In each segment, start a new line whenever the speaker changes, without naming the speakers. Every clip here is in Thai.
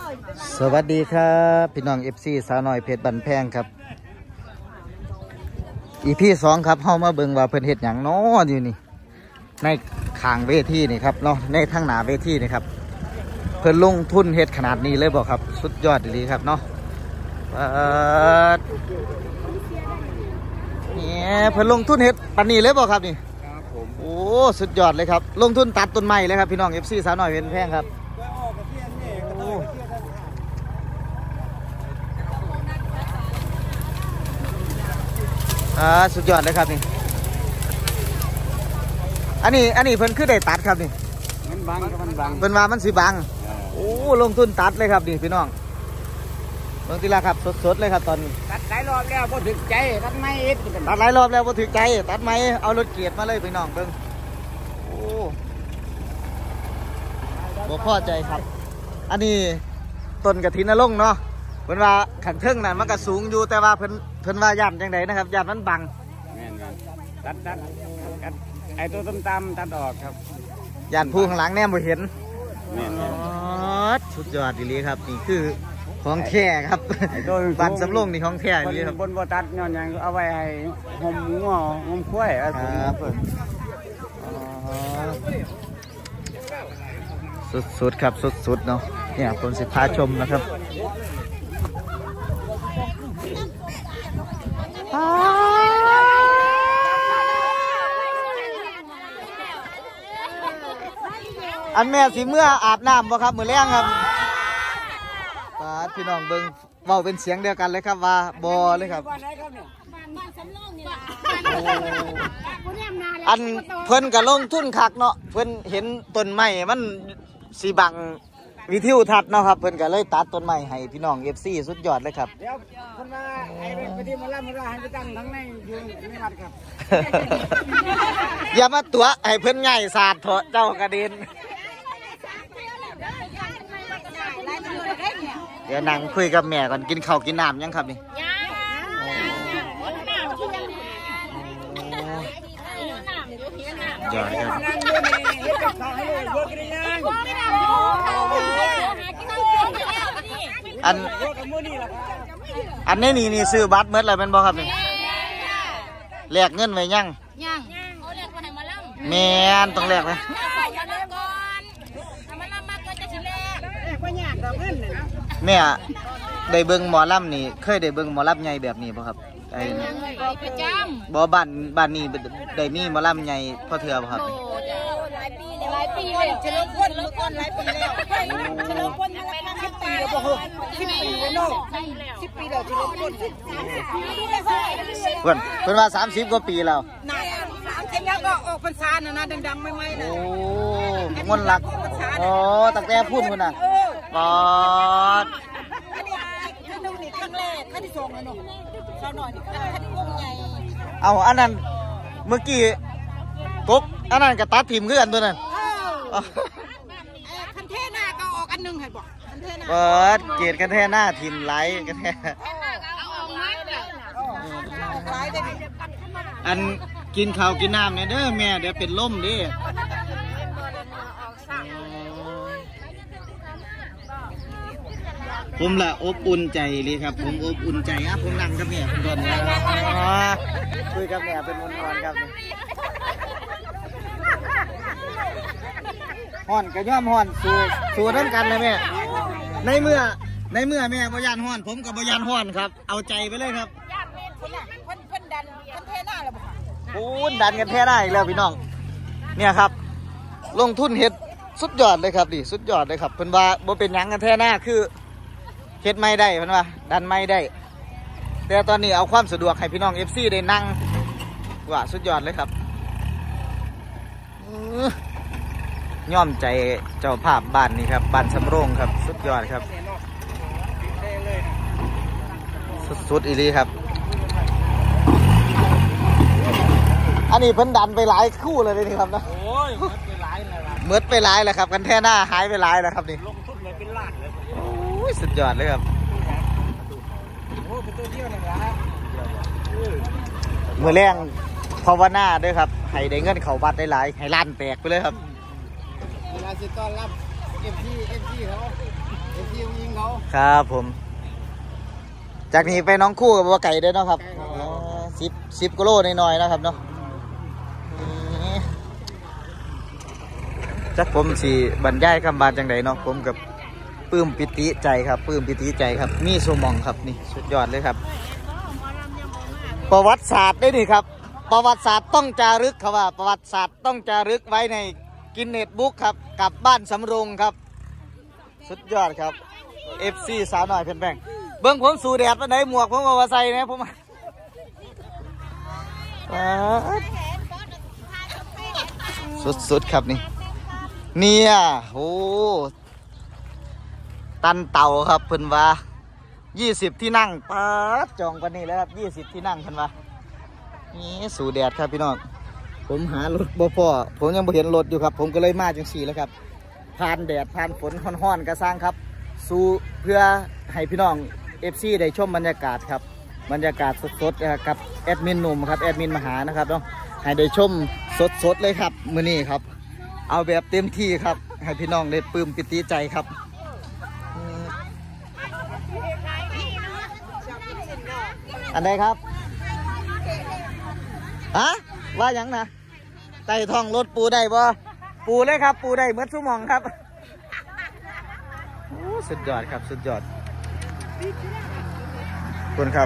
สวัสดีครับพี่น้อง FC สาวน้อยเพชรบันแพงครับEP 2ครับเฮามาเบิ่งว่าเพิ่นเฮ็ดหยังน้ออยู่นี่ในข้างเวทีนี่ครับเนาะในทางหน้าเวทีนี่ครับเพิ่นลงทุนเฮ็ดขนาดนี้เลยบ่ครับสุดยอดดีครับเนาะเนี่ยเพิ่นลงทุนเฮ็ดปานนี้เลยบ่ครับนี่ครับผมโอ้สุดยอดเลยครับลงทุนตัดต้นไม้เลยครับพี่น้อง FC สาวน้อยเพชรบันแพงครับสุดยอดเลยครับนี่อันนี้เพิ่นคือได้ตัดครับนี่มันบังครับมันบังเพิ่นว่ามันสิบังโอ้ลงทุนตัดเลยครับนี่พี่น้องเบิ่งทีละครับสดๆเลยครับตอนนี้
ตัดหลายรอบแล้วบ่ถึกใจตัดไม้อีก
ตัดหลายรอบแล้วบ่ถึกใจตัดไม้เอารถเกียร์มาเลยพี่น้องเบิ่งโอ้บ่พอใจครับอันนี้ต้นกฐินนรงค์เนาะเพิ่นว่าขันเทิงนั่นมันก็สูงอยู่แต่ว่าเพิ่นว่าย่านจังไดนะครับย่านมันบัง
แม่นตัดไอ้ตัวตำตัดออกครับ
ย่านผู้ข้างหลังแน่บ่เห็น
แม่น
สุดยอดดีครับนี่คือของแท้ครับบ้านสำโรงนี่ของแท้ดีครับ
บนบ่ตัดย้อนหยังเอาไว้ให้ห่มงัวห่มควาย
ครับสุดๆครับสุดๆเนาะเนี่ยผมสิพาชมนะครับอันแม่สิเมื่ออาบน้ำบ่ครับมือแรงครับพี่น้องเบิ่งเว้าเป็นเสียงเดียวกันเลยครับว่าบ่เลยครับอันเพิ่นก็ลงทุนคักเนาะเพิ่นเห็นต้นไม้มันสีบังวิทิวทัศน์เนาะครับเพิ่นก็เลยตัดต้นไม้ให้พี่น้อง FC สุดยอดเลยครับ
เดี๋ยวเพิ่นว่าไอ้ไปที่มาล่ำให้ไปตั้งทั้งในอยู่ในวัดครับ
อย่ามาตัวให้เพิ่นใหญ่ศาสตร์เถอะเจ้ากระเด็นเดี๋ยวนั่งคุยกับแม่ก่อนกินข้าวกินน้ำยังครับนี่ยอดครับอันนี้นี่ซื้อบัตรเมื่อไรเป็นบ่ครับนี่แลกเงินไว้ยังแม่นต้องแลกไหมแม่ได้เบิ่งหมอลำนี่เคยได้เบิ่งหมอลำใหญ่แบบนี้ป่ะครับไอ้
ประจำ
บ่บ้านนี้ได้มีหมอลำใหญ่พอเถื่อป่ะครับ
หลายปีเลยเฉลิมพลเมื่อก่อนหลายปีแล้วเฉลิมพล10 ปีแล้วบ่ฮู้10 ปีแล้วเนาะ10 ปีแล้วเฉลิมพล
เพิ่นว่า30 กว่าปีแล้ว
น่ะ30แล้วก็ออกพรรษาน่ะนะดังๆไม่ๆน่ะ
โอ้มนต์รักอ๋อตั้งแต่พูดพุ่นน่ะปอด
อันนี้ครั้งแรกครั้งที่2แล้วเนาะสาวน้อยนี่ครั้งที่วงใหญ่
เอาอันนั้นเมื่อกี้กกอันนั้นก็ตัดทิ่มคือกันตัวนั้น
คันเทน่าก็ออกอันนึงให้บ่คันเทน่า
เปิดเกียรติกันแท้หน้าทิ่มไหลกันแท้อันกินข้าวกินน้ำเนี่ยเด้อแม่เดี๋ยวเป็นลมดิผมละอบอุ่นใจเลยครับผมอบอุ่นใจอ่ะผมนั่งกับแม่เป็นตอนนี้คุยกับแม่เป็นวันครับห่อนกับย่อมห่อนสู้น้ำกันเลยแม่ในเมื่อแม่บยานห่อนผมกับบยานห่อนครับเอาใจไปเลยครับ
เพิ่นดันกันเทน่าแล้วบ่ค่ะ
โอ้ดันกันแท้ได้แล้วพี่น้องเนี่ยครับลงทุนเฮ็ดสุดยอดเลยครับดิสุดยอดเลยครับเพิ่นว่าบ่เป็นหยังกันแท้หน้าคือเฮ็ดไม่ได้เพิ่นว่าดันไม่ได้แต่ตอนนี้เอาความสะดวกให้พี่น้อง FC ได้นั่งว่าสุดยอดเลยครับย่อมใจเจ้าภาพบ้านนี้ครับบ้านสำโรงครับสุดยอดครับสุดๆอีหลีครับอันนี้เพิ่นดันไปหลายคู่เลยนี่ครับนะ
โอ้ยมันไปหลายแล้วล่ะ
เมือดไปหลายแล้วครับกันแท้หน้าหายไปหลายแล้วครับนี่
ลงทุนเลยเป็นล้านเลย
โอ้ยสุดยอดเลยครับ
โอ้เป็นตัวเดียวนั่นล่ะ
มือแรงภาวนาด้วยครับให้ได้เงินเข้าบัตรได้หลายให้ล้านแตกไปเลยครับ
เวลาสิต้อนรับ FT เขา FT ยิงเขา
ครับผมจากนี้ไปน้องคู่กับบัวไก่เด้อเนาะครับ10กิโลน้อยๆนะครับเนาะจักผมสิบรรยายคำบาจังใดเนาะผมกับปลื้มปิติใจครับปลื้มปิติใจครับมีสมองครับนี่สุดยอดเลยครับประวัติศาสตร์ได้นี่ครับประวัติศาสตร์ต้องจารึกครับว่าประวัติศาสตร์ต้องจารึกไว้ในกินเน็ตบุ๊กครับกับบ้านสำโรงครับสุดยอดครับ FC สาวหน่อยเพื่อนแบงเบิ้งผมสูแดดมาไหนหมวกผมเอามาใส่นะผมสุดๆครับนี่เนี่ยโอ้ตันเต่าครับเพิ่นว่า20ที่นั่งป๊าดจองกันนี่แล้วครับ20ที่นั่งเพิ่นว่านี่สูแดดครับพี่น้องผมหารถบ่พอผมยังบ่เห็นรถอยู่ครับผมก็เลยมาจังสี่แล้วครับผ่านแดดผ่านฝนฮ้อนๆกระซังครับสู้เพื่อให้พี่น้อง FC ได้ชมบรรยากาศครับบรรยากาศสดๆกับแอดมินหนุ่มครับแอดมินมหานะครับเนาะให้ได้ชมสดๆเลยครับมื้อนี้ครับเอาแบบเต็มที่ครับให้พี่น้องได้ปลื้มปิติใจครับอันใดครับฮะว่าอย่างนะไต่ทองรถปูได้บ่ปูเลยครับปูได้เหมือนสุ่มองครับสุดยอดครับสุดยอดคุณครับ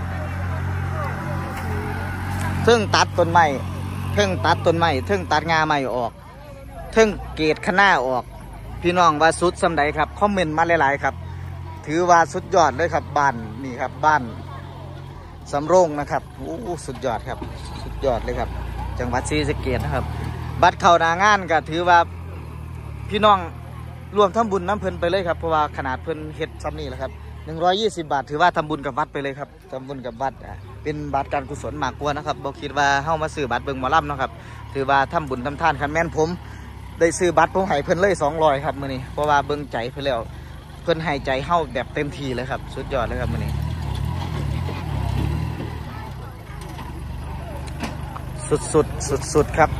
เทิงตัดต้นไม้เทิงตัดต้นไม้เทิงตัดงาใหม่ออกเทิงเกตขน้าออกพี่น้องว่าสุดสำใดครับคอมเมนต์มาหลายๆครับถือว่าสุดยอดเลยครับบ้านนี่ครับบ้านสำโรงนะครับโอ้สุดยอดครับสุดยอดเลยครับจังหวัดศรีสะเกษนะครับบัตรเข้าหน้างานก็ถือว่าพี่น้องรวมทำบุญน้ำเพลินไปเลยครับเพราะว่าขนาดเพลินเฮ็ดซ้ำนี่แหละครับ120 บาทถือว่าทำบุญกับวัดไปเลยครับทำบุญกับวัดเป็นบัตรการกุศลมากกว่านะครับบอกคิดว่าเข้ามาซื้อบัตรเบิ่งหมอลำนะครับถือว่าทำบุญทำทานคันแม่นผมได้ซื้อบัตรผมให้เพิ่นเลย200ครับมื้อนี้เพราะว่าเบิ่งใจเพิ่นแล้วเพิ่นให้ใจเข้าแบบเต็มที่เลยครับสุดยอดเลยครับมื้อนี้สุดครับ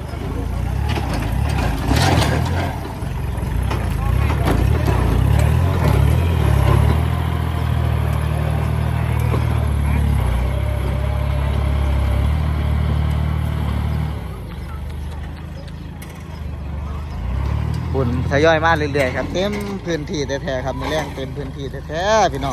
ฝุ่นทยอยมาเรื่อยๆครับเต็มพื้นที่แท้ๆครับมีแรงเต็มพื้นที่แท้ๆพี่น้อง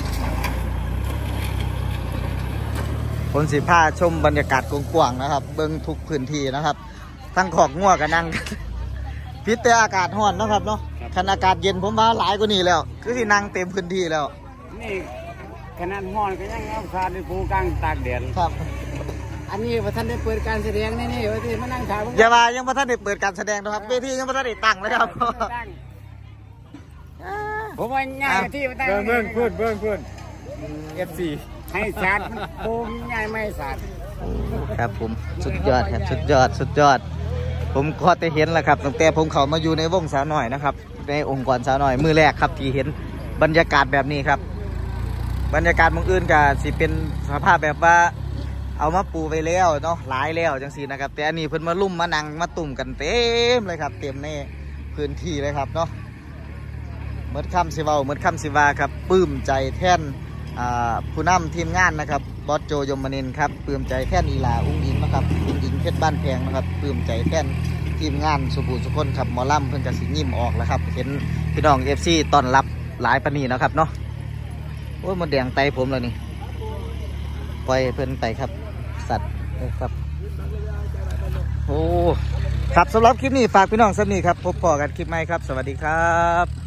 ผมสิพาชมบรรยากาศกว้างๆนะครับเบิ้งทุกพื้นที่นะครับทั้งขอกงัวกับนั่งพิษแต่อากาศร้อนนะครับเนาะขณะอากาศเย็นผมว่าหลายกว่านี้แล้วคือที่นั่งเต็มพื้นที่แล้ว
นี่ขนาดร้อนก็ยังเอาคาดิปูกลางตากแดด
ครับ
อันนี้พระท่านได้เปิดการแสดงนี่เวทีมานั่งถ่าย
อย่าว่ายังพระท่านได้เปิดการแสดงนะครับเวทียังพระท่านได้ตั้งเลยครับ
ผมว่าง่ายที่ตั้งเบิ้งพูดFC ให้สาดโป่งง่ายไม่สาด
ครับผมสุดยอดครับสุดยอดผมก็ได้เห็นแล้วครับตั้งแต่ผมเข้ามาอยู่ในวงสาวหน่อยนะครับในองค์กรสาวหน่อยมือแรกครับที่เห็นบรรยากาศแบบนี้ครับบรรยากาศบางอื่นก็สิเป็นสภาพแบบว่าเอามาปูไปแล้วเนาะหลายแล้วจังสีนะครับแต่อันนี้เพิ่นมาลุ่มมานั่งมาตุ่มกันเต็มเลยครับเต็มในพื้นที่เลยครับเนาะเมื่อค่ำสิเว้าเมื่อค่ำสิวาครับปลื้มใจแท่นผู้นำทีมงานนะครับบอสโจยมนินทร์ครับปลื้มใจแท่นอีลาอุ้งอิงนะครับอุ้งอิงเพชรบ้านแพงนะครับปลื้มใจแท่นทีมงานสุภูสุคนครับหมอลำเพิ่นจะสิยิ้มออกแล้วครับเห็นพี่น้องFCต้อนรับหลายปานนี้นะครับเนาะโอ้ยมันแดงไตผมเลยนี่ปล่อยเพิ่นไปครับสัตว์ครับโอ้ครับสำหรับคลิปนี้ฝากพี่น้องสักนิดครับพบกันคลิปใหม่ครับสวัสดีครับ